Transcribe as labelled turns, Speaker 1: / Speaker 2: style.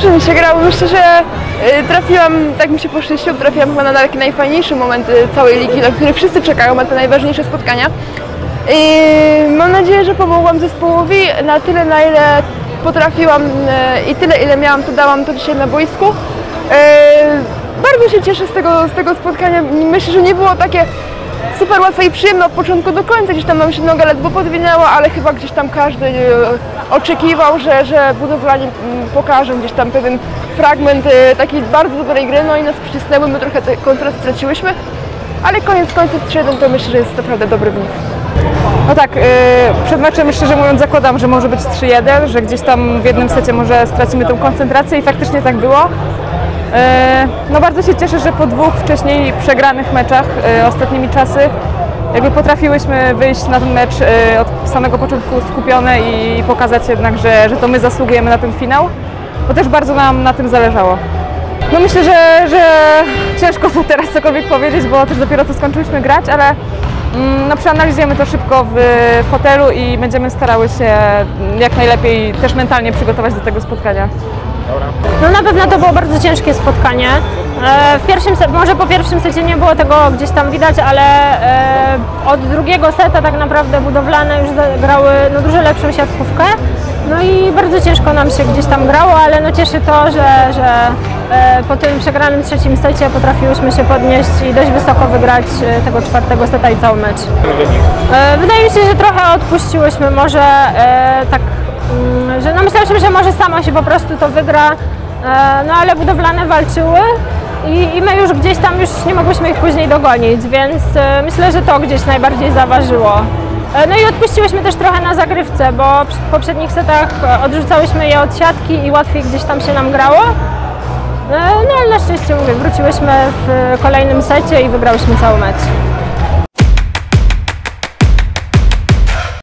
Speaker 1: dobrze mi się grało. Myślę, że trafiłam, tak mi się poszczęściło, trafiłam chyba na takie najfajniejsze momenty całej ligi, na które wszyscy czekają, na te najważniejsze spotkania. I mam nadzieję, że pomogłam zespołowi na tyle, na ile potrafiłam i tyle, ile miałam, to dałam to dzisiaj na boisku. Bardzo się cieszę z tego spotkania. Myślę, że nie było takie super łatwe i przyjemne od początku do końca. Gdzieś tam nam się noga ledwo podwinęła, ale chyba gdzieś tam każdy oczekiwał, że budowlanie pokażą gdzieś tam pewien fragment takiej bardzo dobrej gry, no i nas przycisnęły, my trochę kontrast straciłyśmy, ale koniec końców 3-1 to myślę, że jest naprawdę dobry wynik.
Speaker 2: No tak, przed meczem szczerze mówiąc zakładam, że może być 3-1, że gdzieś tam w jednym secie może stracimy tą koncentrację i faktycznie tak było. No bardzo się cieszę, że po dwóch wcześniej przegranych meczach ostatnimi czasy jakby potrafiłyśmy wyjść na ten mecz od samego początku skupione i pokazać jednak, że to my zasługujemy na ten finał, bo też bardzo nam na tym zależało. No myślę, że ciężko teraz cokolwiek powiedzieć, bo też dopiero co skończyliśmy grać, ale no przeanalizujemy to szybko w hotelu i będziemy starały się jak najlepiej też mentalnie przygotować do tego spotkania.
Speaker 3: No na pewno to było bardzo ciężkie spotkanie. Może po pierwszym secie nie było tego gdzieś tam widać, ale od drugiego seta tak naprawdę budowlane już grały no, dużo lepszą siatkówkę. No i bardzo ciężko nam się gdzieś tam grało, ale no cieszy to, że po tym przegranym trzecim secie potrafiłyśmy się podnieść i dość wysoko wygrać tego czwartego seta i cały mecz. Wydaje mi się, że trochę odpuściłyśmy może tak, że no myślałyśmy, że może sama się po prostu to wygra, no ale budowlane walczyły i my już gdzieś tam już nie mogłyśmy ich później dogonić, więc myślę, że to gdzieś najbardziej zaważyło. No i odpuściłyśmy też trochę na zagrywce, bo w poprzednich setach odrzucałyśmy je od siatki i łatwiej gdzieś tam się nam grało. No ale na szczęście mówię, wróciłyśmy w kolejnym secie i wygrałyśmy cały mecz.